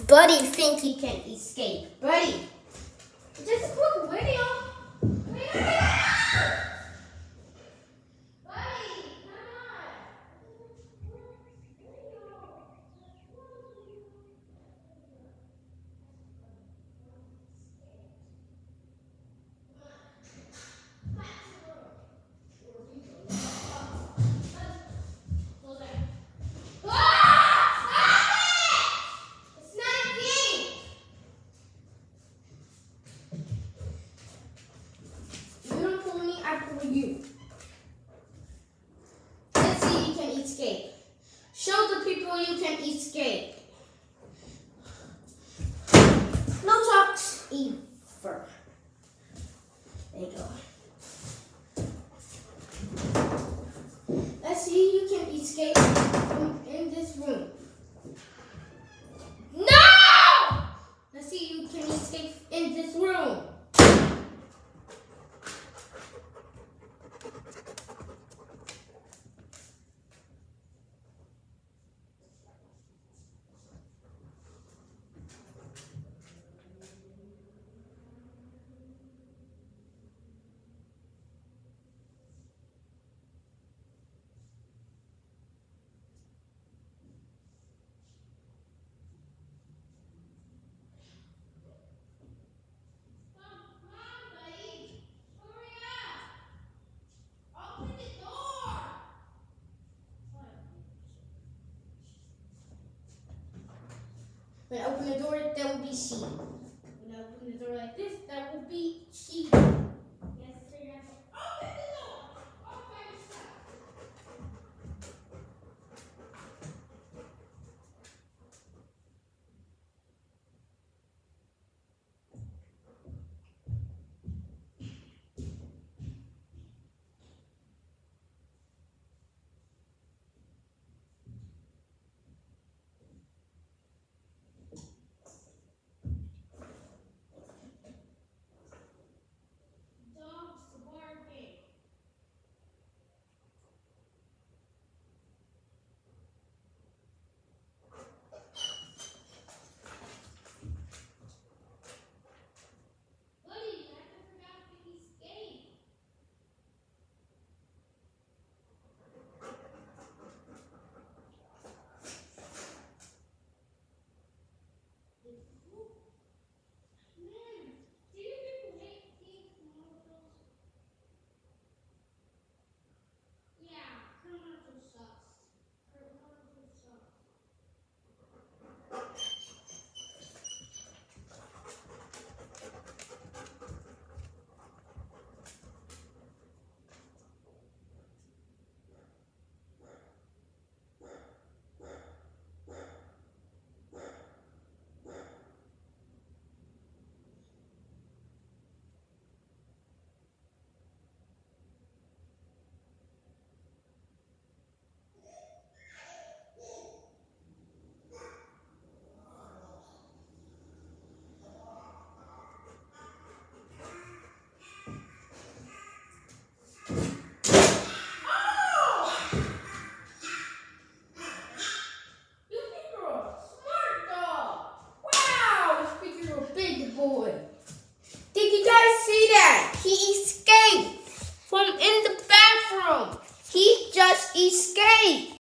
Buddy think he can escape. Buddy, just a quick video. You. Let's see if you can escape. Show the people you can escape. No talks either. There you go. Let's see if you can escape in this room. No! Let's see if you can escape in this room. When I open the door, there will be sheep. When I open the door like this, that will be sheep. Yes, so you have to open the door all by yourself.